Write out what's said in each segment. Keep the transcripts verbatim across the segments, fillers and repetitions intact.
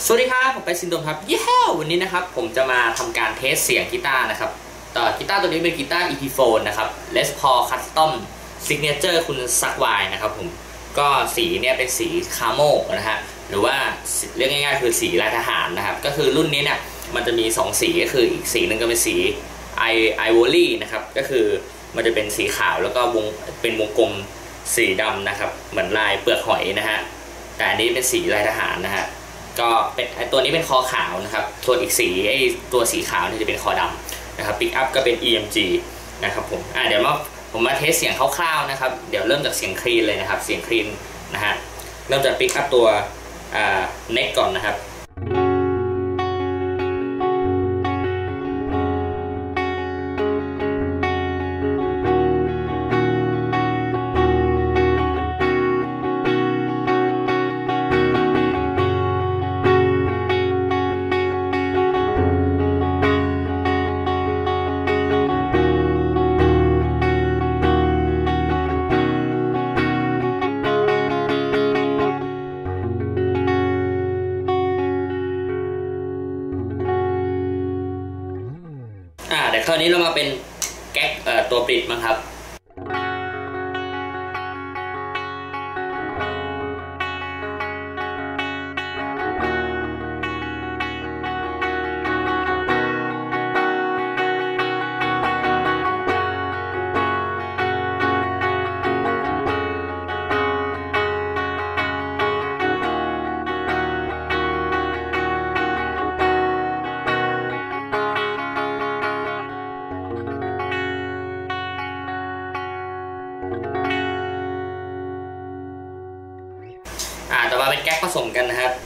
สวัสดีครับผมไปซินโดมครับเย้วันนี้นะครับผมจะมาทำการเทสเสียงกีตาร์นะครับต่อกีตาร์ตัวนี้เป็นกีตาร์ อี พี โฟร์ นะครับ Les Paul Custom Signature คุณซักไวนะครับผมก็สีเนี่ยเป็นสีคาโมนะฮะหรือว่าเรียกง่ายๆคือสีลายทหารนะครับก็คือรุ่นนี้เนี่ยมันจะมีสองสีก็คืออีกสีหนึ่งก็เป็นสีไอไอวอรี่นะครับก็คือมันจะเป็นสีขาวแล้วก็วงเป็นวงกลมสีดำนะครับเหมือนลายเปลือกหอยนะฮะแต่อันนี้เป็นสีลายทหารนะฮะก็เป็นตัวนี้เป็นคอขาวนะครับส่วนอีกสีไอตัวสีขาวนี่จะเป็นคอดำนะครับปิกอัพก็เป็น อี เอ็ม จี นะครับผมอ่าเดี๋ยวมาผมมาเทสเสียงคร่าวๆนะครับเดี๋ยวเริ่มจากเสียงคลีนเลยนะครับเสียงคลีนนะฮะเริ่มจากปิกอัพตัวอ่าเน็กก่อนนะครับอ่าเดี๋ยวคราวนี้เรามาเป็นแก๊กเอ่อตัวปิดมั้งครับอ่าต่อมาเป็นแก๊กผสมกันนะครับ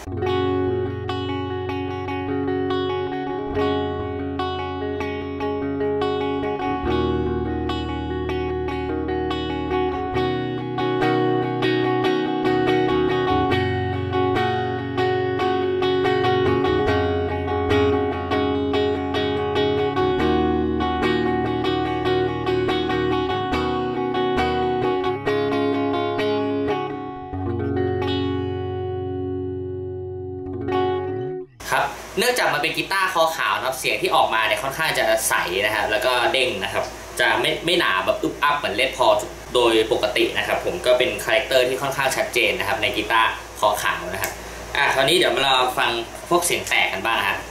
ครับเนื่องจากมันเป็นกีตาร์คอขาวนะครับเสียงที่ออกมาเนี่ยค่อนข้างจะใสนะฮะแล้วก็เด้งนะครับจะไม่ไม่หนาแบบอึบอับเหมือนเลดพอลโดยปกตินะครับผมก็เป็นคาแรคเตอร์ที่ค่อนข้างชัดเจนนะครับในกีตาร์คอขาวนะครับอ่ะคราวนี้เดี๋ยวมาเราฟังพวกเสียงแตกกันบ้างฮะ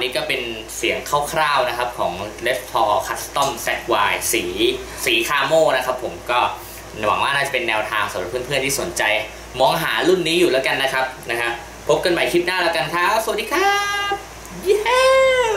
นี้ก็เป็นเสียงคร่าวๆนะครับของ Les Paul Custom แซด วาย สีสีคาโมนะครับผมก็หวังว่าน่าจะเป็นแนวทางสำหรับเพื่อนๆที่สนใจมองหารุ่นนี้อยู่แล้วกันนะครับนะฮะพบกันใหม่คลิปหน้าแล้วกันครับสวัสดีครับเย้